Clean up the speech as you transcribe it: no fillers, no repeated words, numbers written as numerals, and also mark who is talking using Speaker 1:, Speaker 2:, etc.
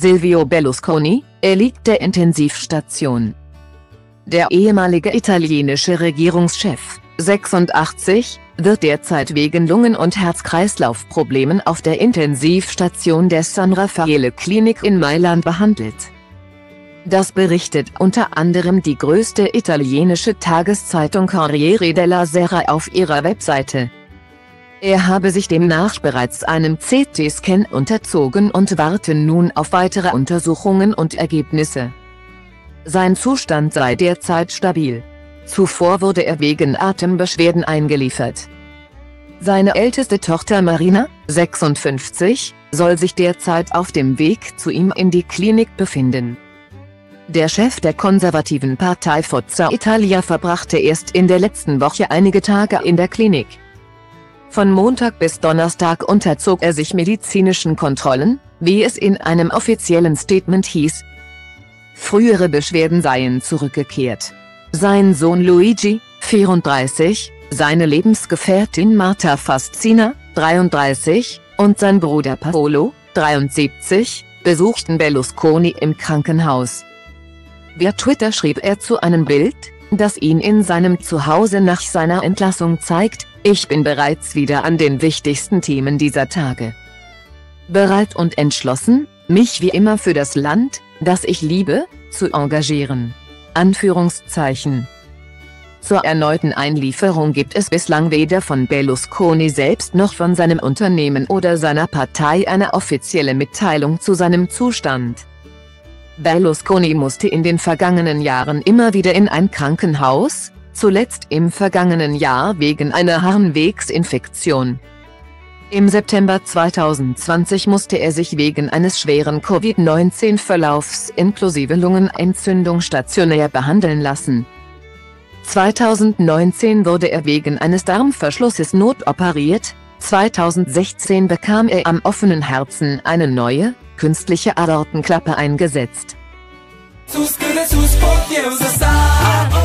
Speaker 1: Silvio Berlusconi, er liegt der Intensivstation. Der ehemalige italienische Regierungschef, 86, wird derzeit wegen Lungen- und Herz-Kreislauf-Problemen auf der Intensivstation der San Raffaele Klinik in Mailand behandelt. Das berichtet unter anderem die größte italienische Tageszeitung Corriere della Sera auf ihrer Webseite. Er habe sich demnach bereits einem CT-Scan unterzogen und warte nun auf weitere Untersuchungen und Ergebnisse. Sein Zustand sei derzeit stabil. Zuvor wurde er wegen Atembeschwerden eingeliefert. Seine älteste Tochter Marina, 56, soll sich derzeit auf dem Weg zu ihm in die Klinik befinden. Der Chef der konservativen Partei Forza Italia verbrachte erst in der letzten Woche einige Tage in der Klinik. Von Montag bis Donnerstag unterzog er sich medizinischen Kontrollen, wie es in einem offiziellen Statement hieß. Frühere Beschwerden seien zurückgekehrt. Sein Sohn Luigi, 34, seine Lebensgefährtin Marta Fascina, 33, und sein Bruder Paolo, 73, besuchten Berlusconi im Krankenhaus. Via Twitter schrieb er zu einem Bild, das ihn in seinem Zuhause nach seiner Entlassung zeigt: Ich bin bereits wieder an den wichtigsten Themen dieser Tage. Bereit und entschlossen, mich wie immer für das Land, das ich liebe, zu engagieren. Anführungszeichen. Zur erneuten Einlieferung gibt es bislang weder von Berlusconi selbst noch von seinem Unternehmen oder seiner Partei eine offizielle Mitteilung zu seinem Zustand. Berlusconi musste in den vergangenen Jahren immer wieder in ein Krankenhaus, zuletzt im vergangenen Jahr wegen einer Harnwegsinfektion. Im September 2020 musste er sich wegen eines schweren Covid-19-Verlaufs inklusive Lungenentzündung stationär behandeln lassen. 2019 wurde er wegen eines Darmverschlusses notoperiert, 2016 bekam er am offenen Herzen eine neue, künstliche Aortenklappe eingesetzt.
Speaker 2: Sus que de sus podios